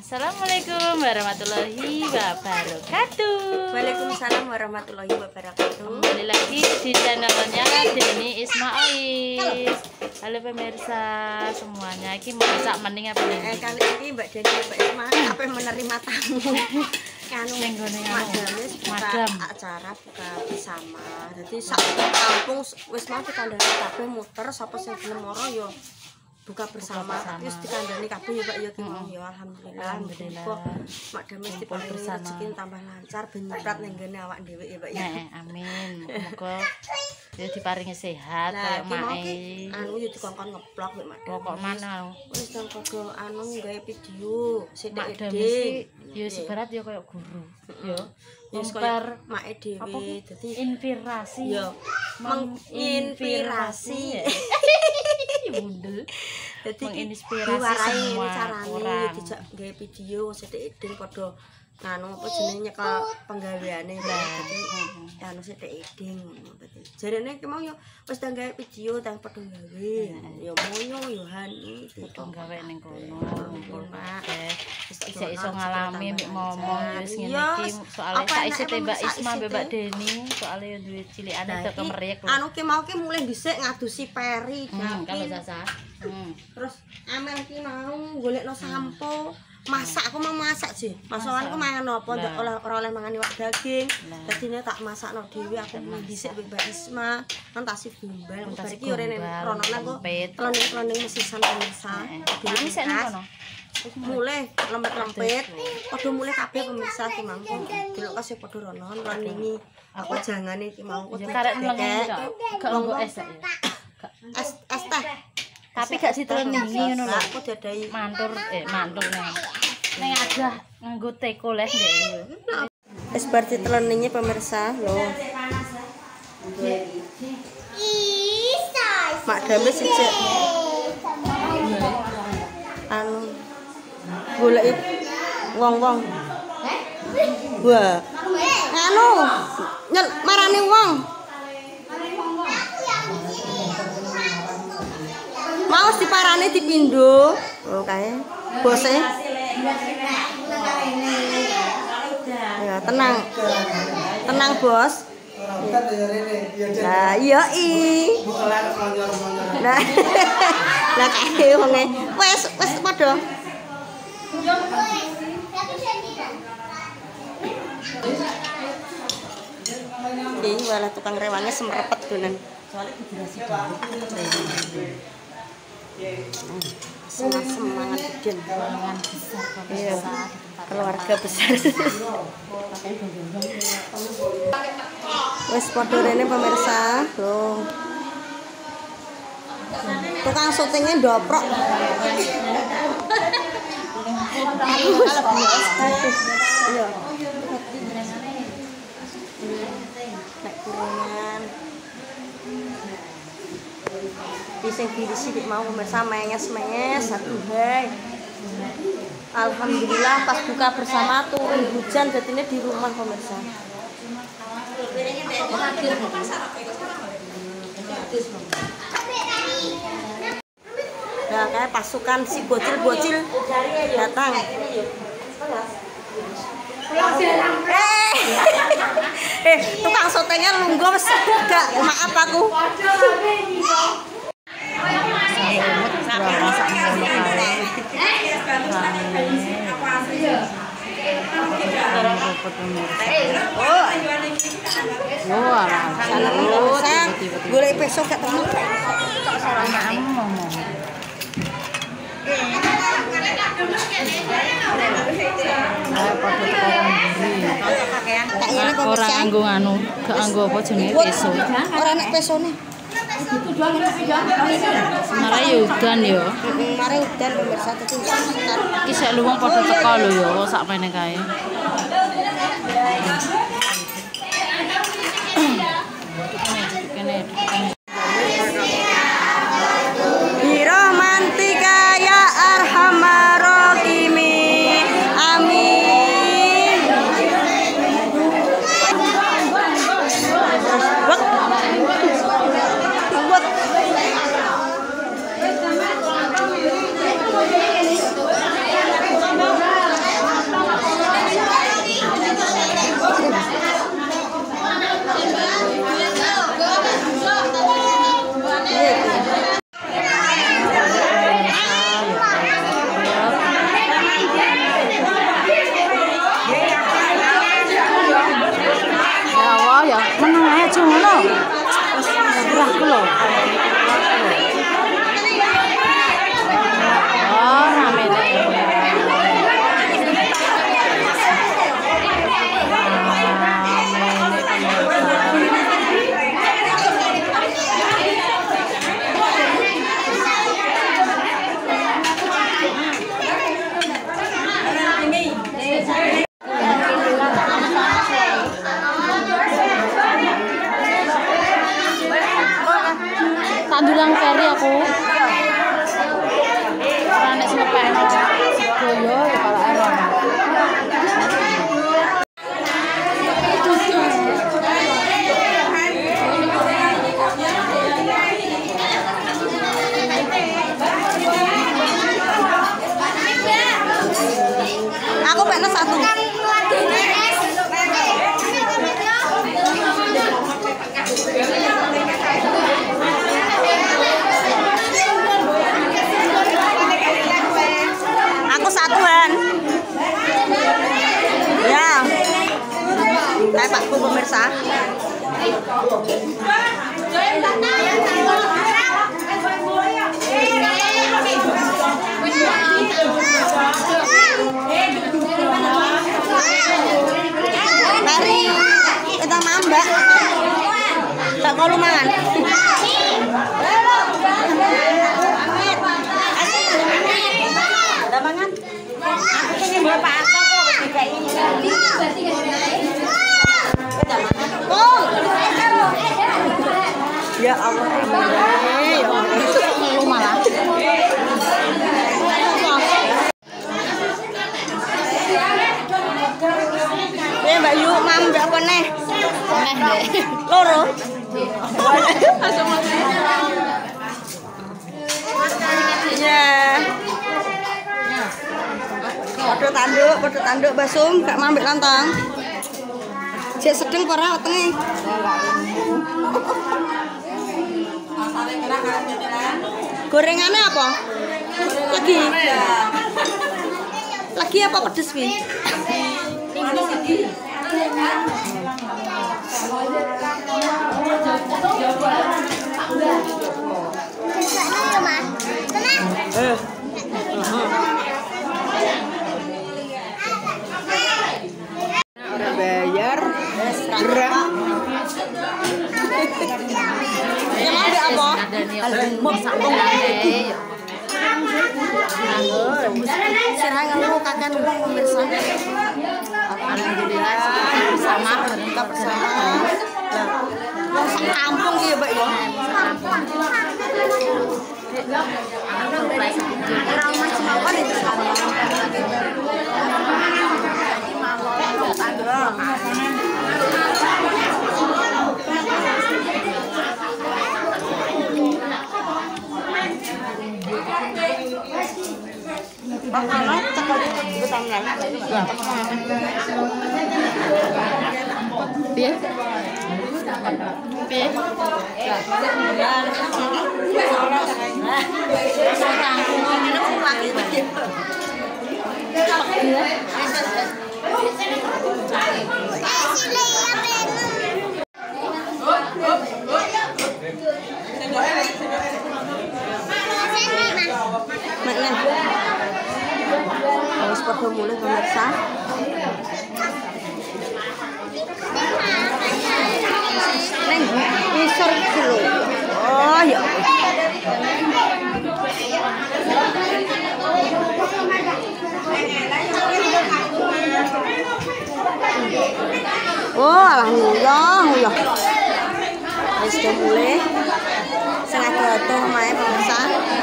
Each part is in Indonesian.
Assalamualaikum warahmatullahi wabarakatuh. Waalaikumsalam warahmatullahi wabarakatuh. Kembali lagi di channelnya Deni Ismail. Halo pemirsa semuanya, ini masak mending apa nih? Kali ini Mbak Deni Mbak Ismail apa menerima tamu. Anu madam acara buka bersama. Jadi sak kampung wis mau dikandani kabeh muter sapa sing gelem moro yo buka bersama. Wis dikandani kabeh yo Pak yo ki mau yo alhamdulillah. Madam wis diparingi rezeki tambah lancar ben nyiprat ning gene awak dhewe ya Pak ya. Amin. Muga yo diparingi sehat kaya mae. Anu yo dikongkon ngeplok mek madam. Kok mana? Wis nang podo anu gawe video sithik-sithik. Yo seberat yo kaya guru. Yo memper make dhewe dadi inspirasi. Yo menginspirasi. Bundel. Dadi menginspirasi semua carane dijak gawe video sithik-sithik padha anu apa jenenge nyekel penggaweane dadi anu sithik-sithik ngono dadi jarene ki mau yo wis ndang gawe video tang padha gawe yo moyo yo hani padha gawe ning kono ngumpul iso ngalami mek ngomong wis ngene iki soalé sak isite Mbak Isma Mbak Deni soalé yo duwe cilikane tek kemriyek anu ki mau ki mulih dhisik ngadusi peri kalau Sasa terus amel ki mau golekno sampo masak aku mau masak sih masakanku mangan apa ora oleh mangan iwak daging dadine tak masakno dhewe aku dhisik Mbak Isma kan tak gombal iki yo rene rono nang kok kloning mesisan pemirsa dene sik ngono mulai lempet-lempet padha mulai kabeh pemirsa ki mangko delok kasih padha rono kloningi apa jangane iki mau kok karek nlengi gak nggo es ya es teh tapi gak ditleningi ngono lho aku diadai mantur ning adah nganggo teko les ndek wis bar ditleningi pemirsa lho madame sejak anu golek wong-wong wah anu marani wong mau diparani dipindho oh kae bose ya tenang bos nah iya nah lah kae wonge wis padha iki walah tukang rewange semrepet donan semangat bikin besar keluarga besar wis padha rene pemirsa lho tukang syutingnya ndoprok iya nek kurangan pisang diri sidik mau pemirsa menges satu hai alhamdulillah pas buka bersama turun hujan jadinya di rumah pemirsa nah kayak pasukan si bocil datang tukang sotenya lungguh wis gak maaf aku golek peso gak temen orang nganggo anu gak nganggo apa jenenge peso ora nek pesone Mare udan yo. Mare udan pemirsa dadi sekitar. Iki sik luwung padha teka lho yo sak mene kae. Biromantika ya arhamar rahimin. Amin. satuan. Ya. Kayak Pakku pemirsa. Mari kita mambak. Tak kau lumayan. Ada mangan? Aku pengen berapa apa kok tiga ini. Ya Allah. Lu malah. Mbak Yu, mambak apa nih? Neh deh. Loro. Ya. Podo tanduk basum gak mambek lontong. Jek sedeng ora wetenge. Gorengannya apa? Lagi apa pedes wi? Bayar gerak. Yang ada apa? Serang lu kakak numpang pemirsa. Alhamdulillah bersama kita bersama. Wong sak kampung iki ya, Mbak ya. Ramai semua itu. Makanan sekali betangan. Piye? Piye? Harus pada mulai pemirsa. Neng, isor dulu. Oh ya. Oh, alhamdulillah. Wis sudah mulai. Sengaja tuh omahe pemirsa.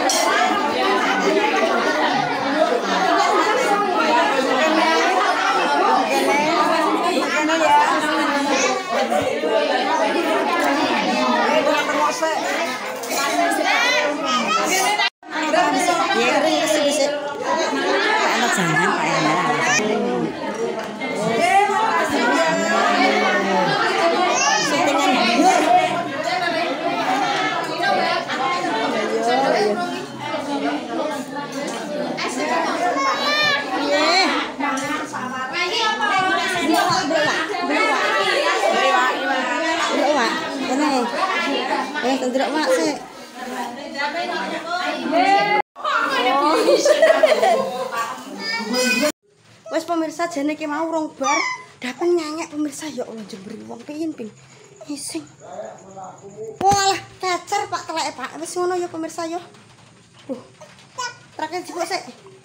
Tendrok mak sih. Wes pemirsa jane iki mau rong bar dapen nyanyek pemirsa ya Allah jemberi wong pengin ping ising. Walah kecer Pak teleke Pak. Wis ngono ya pemirsa ya. Trake jebuk sik.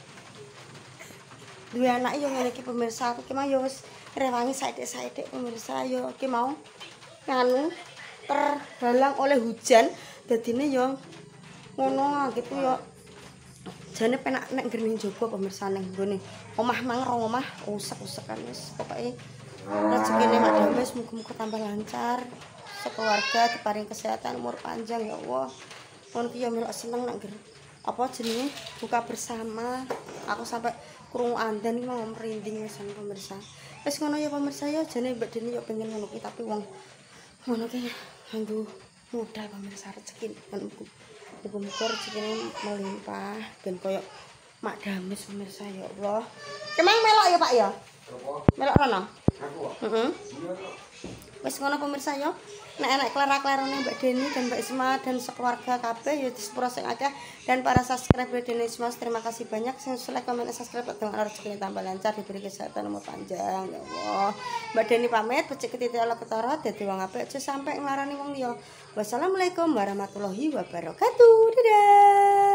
Duwe anak yo ngene iki pemirsa aku ki mau yo wis rewangi saithik-saithik pemirsa yo iki mau nganu terhalang oleh hujan dadine yo ngono gitu yo jane penak nek ngrene njaba pemirsa ning nggone omah mang rong omah usek-usekan wis pokoke rezekine mak dhewe wis muga-muga tambah lancar sekeluarga diparing kesehatan umur panjang ya Allah mon ki yo melok seneng nek apa jenenge buka bersama aku sampai krungu andan iki mau merinding wis pemirsa wis ngono ya pemirsa ya jane mbak Deni yo pengen ngono ki tapi wong ngono ki nganggo modal pemirsa rezeki kan muga-muga rezekine melimpah ben koyo Mak Damis pemirsa ya Allah. Kemang melok ya Pak ya? Melok rono? Heeh. Wis ngono pemirsa ya. Nek enek klara-klarane Mbak Deni dan Mbak Isma dan sekeluarga kabeh ya disepuro sing akeh dan para subscriber Deni Isma terima kasih banyak sing like komen subscribe dengan rezeki tambah lancar diberi kesehatan umur panjang ya Allah. Mbak Deni pamit becik ketiti ala ketara dadi wong apik aja sampai nglarani wong liya. Wassalamualaikum warahmatullahi wabarakatuh. Dadah.